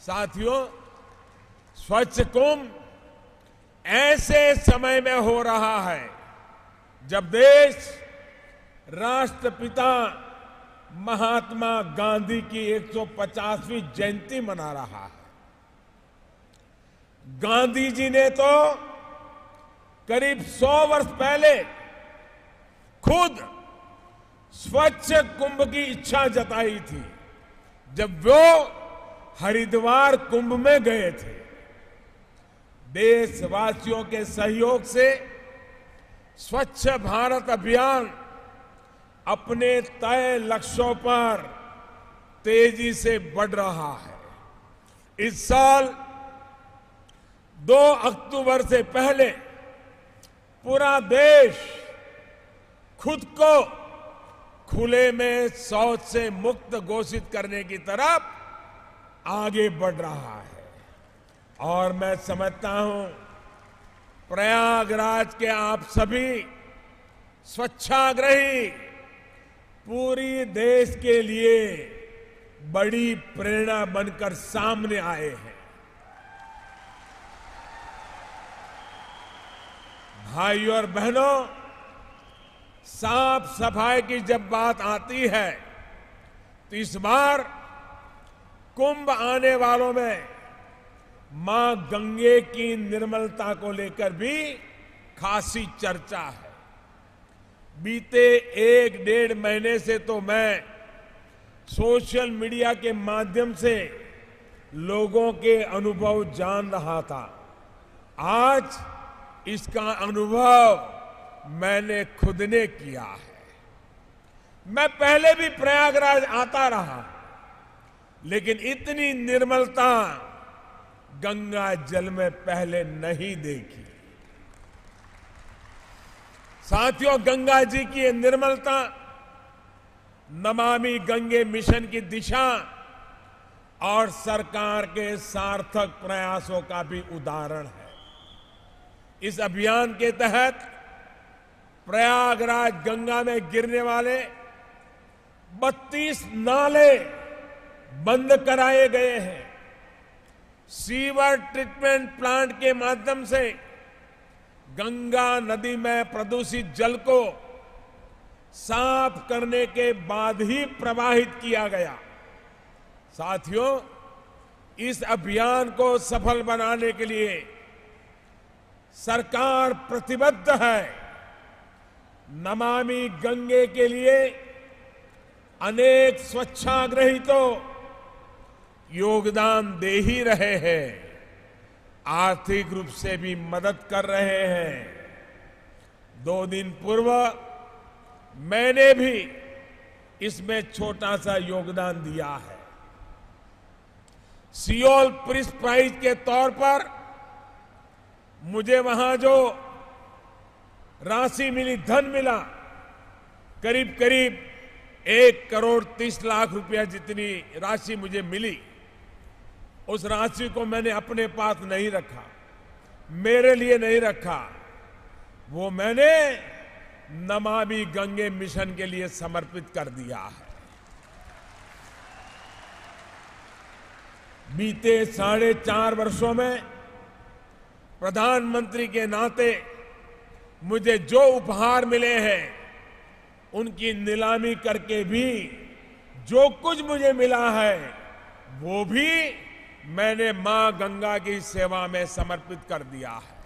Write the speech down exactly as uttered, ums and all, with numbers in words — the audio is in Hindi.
साथियों, स्वच्छ कुंभ ऐसे समय में हो रहा है जब देश राष्ट्रपिता महात्मा गांधी की एक सौ पचासवीं जयंती मना रहा है। गांधी जी ने तो करीब सौ वर्ष पहले खुद स्वच्छ कुंभ की इच्छा जताई थी जब वो हरिद्वार कुंभ में गए थे। देशवासियों के सहयोग से स्वच्छ भारत अभियान अपने तय लक्ष्यों पर तेजी से बढ़ रहा है। इस साल दो अक्टूबर से पहले पूरा देश खुद को खुले में शौच से मुक्त घोषित करने की तरफ आगे बढ़ रहा है और मैं समझता हूं प्रयागराज के आप सभी स्वच्छाग्रही पूरी देश के लिए बड़ी प्रेरणा बनकर सामने आए हैं। भाइयों और बहनों, साफ सफाई की जब बात आती है तो इस बार कुंभ आने वालों में मां गंगे की निर्मलता को लेकर भी खासी चर्चा है। बीते एक डेढ़ महीने से तो मैं सोशल मीडिया के माध्यम से लोगों के अनुभव जान रहा था। आज इसका अनुभव मैंने खुद ने किया है। मैं पहले भी प्रयागराज आता रहा, लेकिन इतनी निर्मलता गंगा जल में पहले नहीं देखी। साथियों, गंगा जी की ये निर्मलता नमामि गंगे मिशन की दिशा और सरकार के सार्थक प्रयासों का भी उदाहरण है। इस अभियान के तहत प्रयागराज गंगा में गिरने वाले बत्तीस नाले बंद कराए गए हैं। सीवर ट्रीटमेंट प्लांट के माध्यम से गंगा नदी में प्रदूषित जल को साफ करने के बाद ही प्रवाहित किया गया। साथियों, इस अभियान को सफल बनाने के लिए सरकार प्रतिबद्ध है। नमामि गंगे के लिए अनेक स्वच्छाग्रही तो योगदान दे ही रहे हैं, आर्थिक रूप से भी मदद कर रहे हैं। दो दिन पूर्व मैंने भी इसमें छोटा सा योगदान दिया है। सियोल पीस प्राइज के तौर पर मुझे वहां जो राशि मिली, धन मिला, करीब करीब एक करोड़ तीस लाख रुपया जितनी राशि मुझे मिली, उस राशि को मैंने अपने पास नहीं रखा, मेरे लिए नहीं रखा। वो मैंने नमामि गंगे मिशन के लिए समर्पित कर दिया है। बीते साढ़े चार वर्षों में प्रधानमंत्री के नाते मुझे जो उपहार मिले हैं, उनकी नीलामी करके भी जो कुछ मुझे मिला है वो भी मैंने मां गंगा की सेवा में समर्पित कर दिया है।